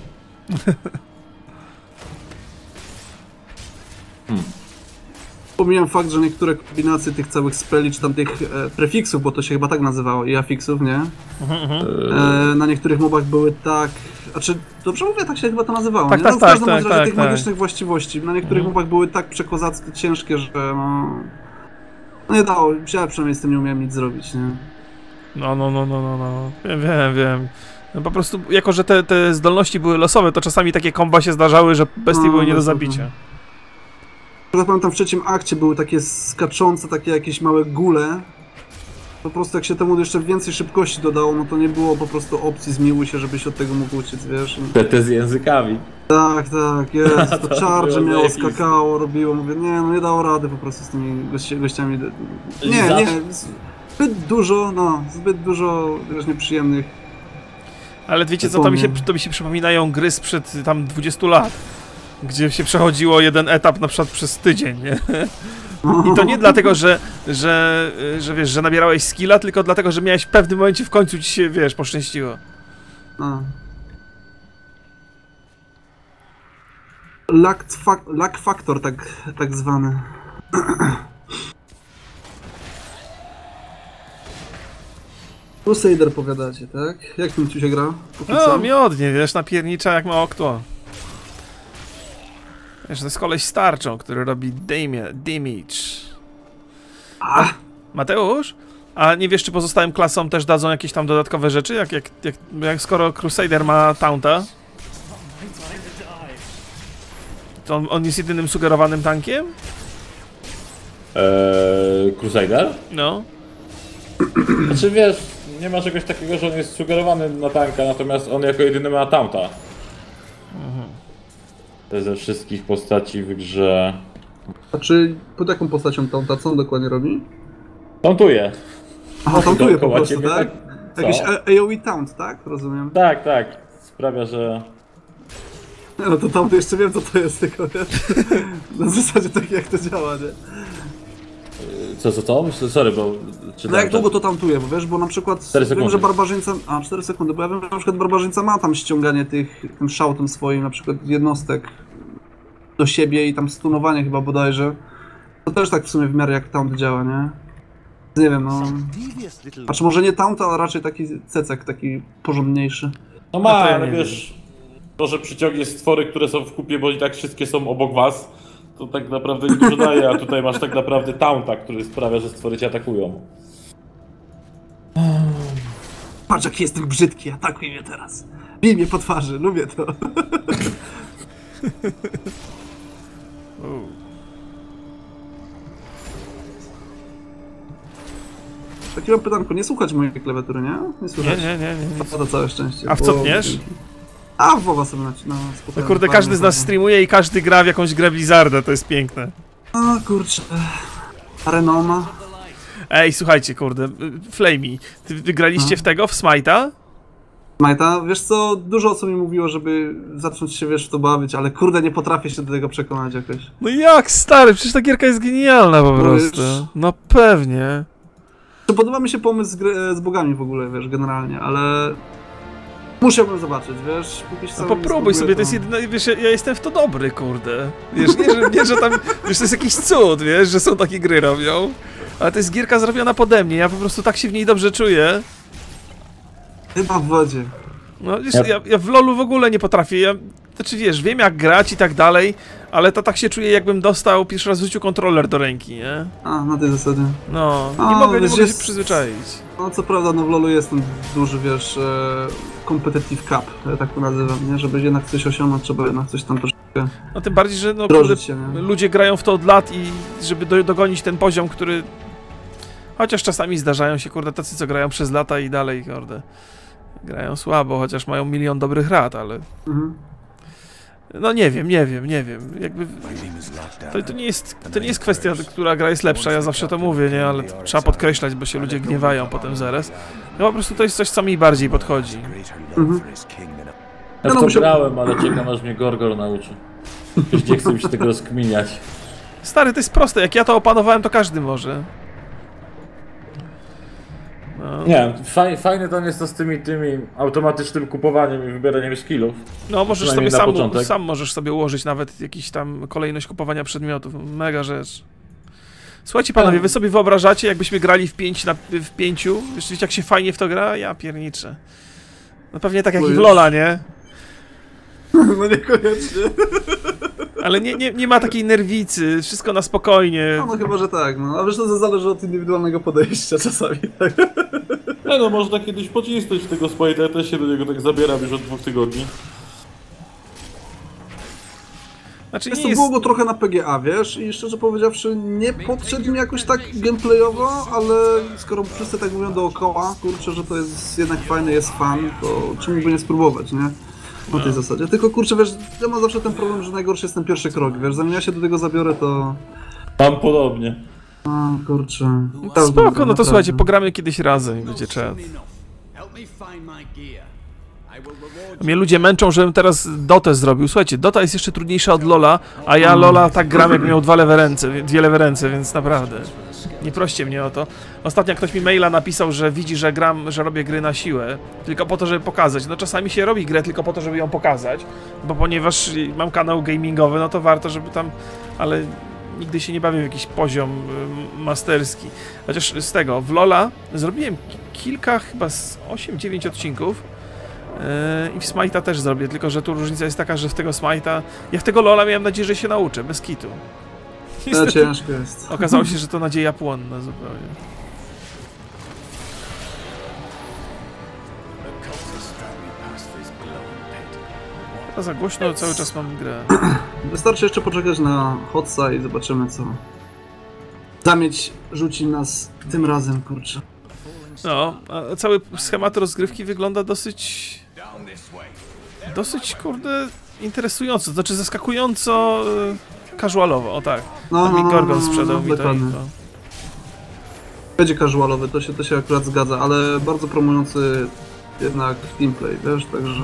Pomijam fakt, że niektóre kombinacje tych całych speli, czy tam tych prefiksów, bo to się chyba tak nazywało, i afiksów, nie? Na niektórych mobach były tak... Znaczy, dobrze mówię, tak się chyba to nazywało, tak, nie? Tak, w każdym razie tak, tych magicznych właściwości. Na niektórych mobach były tak przekozackie, ciężkie, że no nie dało, ja przynajmniej z tym nie umiałem nic zrobić, nie? No. Wiem. No po prostu, jako że te zdolności były losowe, to czasami takie komba się zdarzały, że bestie były nie do zabicia. Ja pamiętam, w trzecim akcie były takie skaczące, takie jakieś małe gule. Po prostu jak się temu jeszcze więcej szybkości dodało, no to nie było po prostu opcji zmiłuj się, żebyś od tego mógł uciec, wiesz. Te z językami. Tak, jest, to charge miało, skakało, robiło, mówię, nie, no nie dało rady po prostu z tymi gościami. Nie, zbyt dużo, wiesz, nieprzyjemnych. Ale wiecie co, to mi się przypominają gry sprzed tam 20 lat. Gdzie się przechodziło jeden etap na przykład przez tydzień, nie? I to nie dlatego, że wiesz, że nabierałeś skilla, tylko dlatego, że miałeś w pewnym momencie w końcu ci się, wiesz, poszczęściło. A. Luck factor, tak zwany. Crusader powiadacie, tak? Jak tym ci się gra? No, miodnie, wiesz, napiernicza jak ma okno. Wiesz, to jest koleś z tarczą, który robi damage. Mateusz? A nie wiesz, czy pozostałym klasom też dadzą jakieś tam dodatkowe rzeczy? Jak skoro Crusader ma taunta? To on jest jedynym sugerowanym tankiem? Crusader? No. Znaczy wiesz, nie ma czegoś takiego, że on jest sugerowany na tanka, natomiast on jako jedyny ma taunta. Ze wszystkich postaci w grze. A czy pod jaką postacią taunta? Co on dokładnie robi? Tauntuje. Aha, tauntuje po Dookoła prostu, ciebie, tak? Co? Jakiś AoE taunt, tak? Rozumiem. Tak. Sprawia, że... No to taunt jeszcze wiem, co to jest, tylko wiesz. Na zasadzie tak jak to działa, nie? Co? Myślę, sorry, bo... No jak długo to tautuje, bo wiesz, bo na przykład 4 wiem, sekundy. że barbarzyńca... 4 sekundy, bo ja wiem, że na przykład barbarzyńca ma tam ściąganie tym szałtem swoim, na przykład jednostek do siebie i tam stunowanie chyba bodajże. To też tak w sumie w miarę jak taunt działa, nie? Nie wiem, no... A czy może nie taunt, ale raczej taki cecek, taki porządniejszy. No ma, No to ja ale nie wiesz... To, że przyciągnie stwory, które są w kupie, bo i tak wszystkie są obok was, to tak naprawdę nie dużo daje, a tutaj masz tak naprawdę taunta, który sprawia, że stwory cię atakują. Patrz jaki jestem brzydki, atakuj mnie teraz. Bij mnie po twarzy, lubię to. Takie mam pytanko, nie słuchać mojej klawiatury, nie? Nie słuchać. Nie. To całe szczęście. A w co tniesz? A w WoWa sobie no No spokojnie. kurde, każdy z nas streamuje i każdy gra w jakąś grę Blizzarda, to jest piękne. O kurczę. Renoma. Ej, słuchajcie, kurde, Flamey, wy graliście w tego, w Smite'a? Majta, wiesz co, dużo osób mi mówiło, żeby zacząć się, wiesz, w to bawić, ale kurde, nie potrafię się do tego przekonać jakoś. No jak, stary, przecież ta gierka jest genialna po prostu. wiesz. No pewnie. To podoba mi się pomysł z bogami w ogóle, wiesz, generalnie, ale... Musiałbym zobaczyć, wiesz, póki się No sam popróbuj nie sobie, to jest jedyna, wiesz, ja jestem w to dobry, kurde. Wiesz, nie, że tam, wiesz, to jest jakiś cud, wiesz, że są takie gry robią. Ale to jest gierka zrobiona pode mnie, ja po prostu tak się w niej dobrze czuję. Chyba w wodzie. No wiesz, ja w LoLu w ogóle nie potrafię, znaczy wiesz, wiem jak grać i tak dalej, ale to tak się czuję jakbym dostał pierwszy raz w życiu kontroler do ręki, nie? A, na tej zasadzie. No, A, nie mogę wiesz, się jest- przyzwyczaić. No co prawda, no w LoLu jest ten duży, wiesz, competitive cap, ja tak to nazywam, nie? Żeby jednak coś osiągnąć, trzeba jednak coś tam troszkę No tym bardziej, że no, kurde, drożyć się, nie? ludzie grają w to od lat i żeby dogonić ten poziom, który... Chociaż czasami zdarzają się, kurde, tacy, co grają przez lata i dalej, kurde, grają słabo, chociaż mają milion dobrych rad, ale... Mhm. No nie wiem, jakby... To nie jest kwestia, która gra jest lepsza, ja zawsze to mówię, nie, ale to trzeba podkreślać, bo się ludzie gniewają potem zaraz. No po prostu to jest coś, co mi bardziej podchodzi. Ja w no, to musiał- grałem, ale czekam aż mnie Gorgor nauczy. Już nie chcę mi się tego rozkminiać. Stary, to jest proste, jak ja to opanowałem, to każdy może. No. Nie, fajne tam jest to z tymi automatycznym kupowaniem i wybieraniem skillów. No, możesz sobie Przynajmniej na początek. sam możesz sobie ułożyć nawet jakiś tam kolejność kupowania przedmiotów. Mega rzecz. Słuchajcie panowie, wy sobie wyobrażacie, jakbyśmy grali w 5, wiesz, jak się fajnie w to gra? Ja pierniczę. No pewnie tak jak i w Lola, nie? No niekoniecznie. Ale nie ma takiej nerwicy, wszystko na spokojnie. No chyba, że tak, no. A wiesz, to zależy od indywidualnego podejścia czasami, tak? Nie no, można kiedyś pocisnąć w tego Smite'a, ja też się do niego tak zabieram już od 2 tygodni. Znaczy Wiesz, nie to jest... było go trochę na PGA, wiesz, i szczerze powiedziawszy nie podszedł mi jakoś tak gameplayowo, ale skoro wszyscy tak mówią dookoła, kurczę, że to jest jednak fajny, jest fan, to czemu by nie spróbować, nie? Na tej zasadzie. Tylko kurczę, wiesz, ja mam zawsze ten problem, że najgorszy jest ten pierwszy krok, wiesz, zanim ja się do tego zabiorę, to... Tam podobnie. A, kurczę. Spoko, no to słuchajcie, pogramy kiedyś razem i będzie czat. Help me find my gear. Mnie ludzie męczą, żebym teraz Dotę zrobił. Słuchajcie, Dota jest jeszcze trudniejsza od LoL'a, a ja LoL'a tak gram, jak miał dwie lewe ręce, więc naprawdę. Nie proście mnie o to. Ostatnio ktoś mi maila napisał, że widzi, że gram, że robię gry na siłę, tylko po to, żeby pokazać. No czasami się robi grę tylko po to, żeby ją pokazać, bo ponieważ mam kanał gamingowy, no to warto, żeby tam... Ale nigdy się nie bawię w jakiś poziom masterski. Chociaż z tego, w LoL'a zrobiłem kilka, chyba z 8-9 odcinków, i w Smite'a też zrobię, tylko że tu różnica jest taka, że w tego Smite'a... Ja w tego LoL'a miałem nadzieję, że się nauczę, bez kitu. To ciężko jest. Okazało się, że to nadzieja płonna zupełnie. A za głośno cały czas mam grę. Wystarczy jeszcze poczekać na Hotsa i zobaczymy, co zamieć rzuci nas tym razem, kurczę. No, a cały schemat rozgrywki wygląda dosyć, kurde, interesująco, to znaczy zaskakująco casualowo, o tak. Tam mi Gorgon sprzedał mi to dokładnie. info. Będzie casualowy, to się akurat zgadza, ale bardzo promujący jednak teamplay, wiesz, także...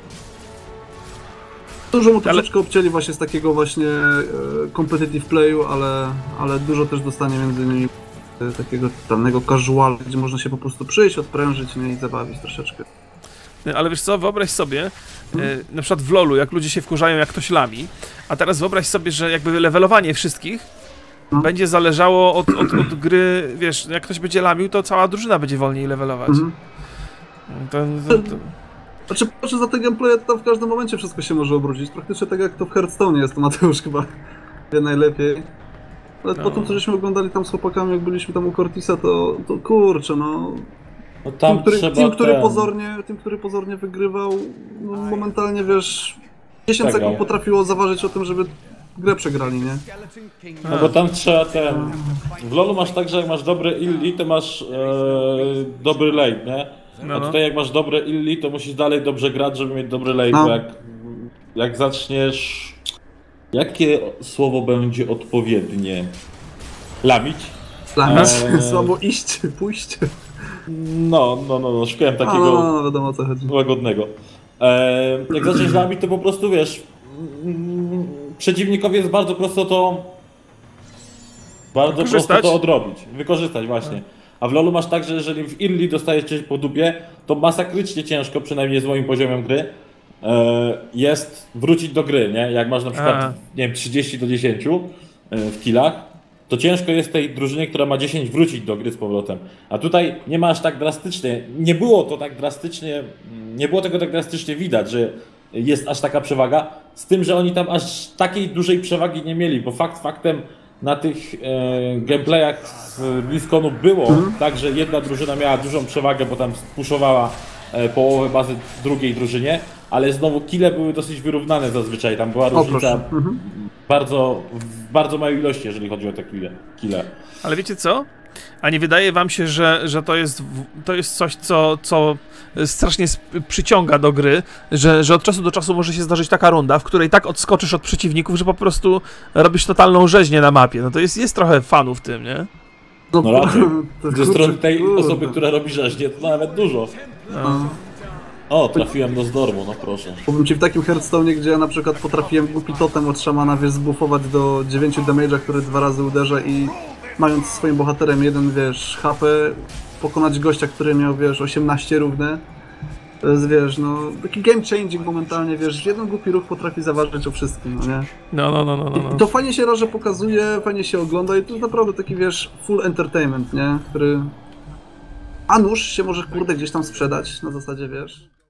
Dużo mu troszeczkę obcięli właśnie z takiego właśnie competitive playu, ale dużo też dostanie między innymi takiego totalnego casualu, gdzie można się po prostu przyjść, odprężyć i zabawić troszeczkę. Ale wiesz co, wyobraź sobie, na przykład w LoL'u, jak ludzie się wkurzają, jak ktoś lami, a teraz wyobraź sobie, że jakby levelowanie wszystkich będzie zależało od gry, wiesz, jak ktoś będzie lamił, to cała drużyna będzie wolniej levelować. Znaczy za te gameplaye to tam w każdym momencie wszystko się może obrócić, praktycznie tak jak to w Hearthstone jest, to Mateusz chyba wie najlepiej. Ale po tym, co żeśmy oglądali tam z chłopakami, jak byliśmy tam u Cortisa, to kurczę, no... No tam Tym, który pozornie wygrywał, no, momentalnie, wiesz, 10 sekund potrafiło zaważyć o tym, żeby grę przegrali, nie? No bo tam trzeba w LoL'u masz tak, że jak masz dobre illi, to masz dobry late, nie? A tutaj jak masz dobre illi, to musisz dalej dobrze grać, żeby mieć dobry late, bo jak zaczniesz... Jakie słowo będzie odpowiednie? Lamić? Lamić? Słabo pójść. No, szukałem takiego wiadomo, o co chodzi. łagodnego. Jak zaczniesz lamić, to po prostu wiesz, przeciwnikowi jest bardzo prosto to odrobić, wykorzystać właśnie. A w LoL'u masz tak, że jeżeli w illi dostajesz coś po dupie, to masakrycznie ciężko, przynajmniej z moim poziomem gry, jest wrócić do gry, nie? Jak masz na przykład, nie wiem, 30-10 w killach, to ciężko jest tej drużynie, która ma 10, wrócić do gry z powrotem. A tutaj nie ma aż tak drastycznie, nie było tego tak drastycznie widać, że jest aż taka przewaga, z tym, że oni tam aż takiej dużej przewagi nie mieli, bo faktem na tych gameplayach z BlizzConu było tak, że jedna drużyna miała dużą przewagę, bo tam puszowała połowę bazy drugiej drużynie, ale znowu kille były dosyć wyrównane zazwyczaj, tam była różnica w bardzo małej ilości, jeżeli chodzi o te kille. Ale wiecie co? A nie wydaje wam się, że to jest coś, co strasznie przyciąga do gry, że od czasu do czasu może się zdarzyć taka runda, w której tak odskoczysz od przeciwników, że po prostu robisz totalną rzeźnię na mapie. No to jest trochę fanów w tym, nie? No raczej. Ze strony tej osoby, która robi rzeźnię, to nawet dużo. O, trafiłem do Zdormu, no proszę. Powiem ci w takim Hearthstone'ie, gdzie ja na przykład potrafiłem głupi totem od szamana, wiesz, zbuffować do 9 damage'a, który 2 razy uderza i mając swoim bohaterem 1, wiesz, HP, pokonać gościa, który miał, wiesz, 18 równe. To jest, wiesz, no, taki game changing momentalnie, wiesz, jeden głupi ruch potrafi zaważyć o wszystkim, no nie? No. I to fajnie się raże pokazuje, fajnie się ogląda i to jest naprawdę taki, wiesz, full entertainment, nie? Który... A nóż się może, kurde, gdzieś tam sprzedać, na zasadzie, wiesz...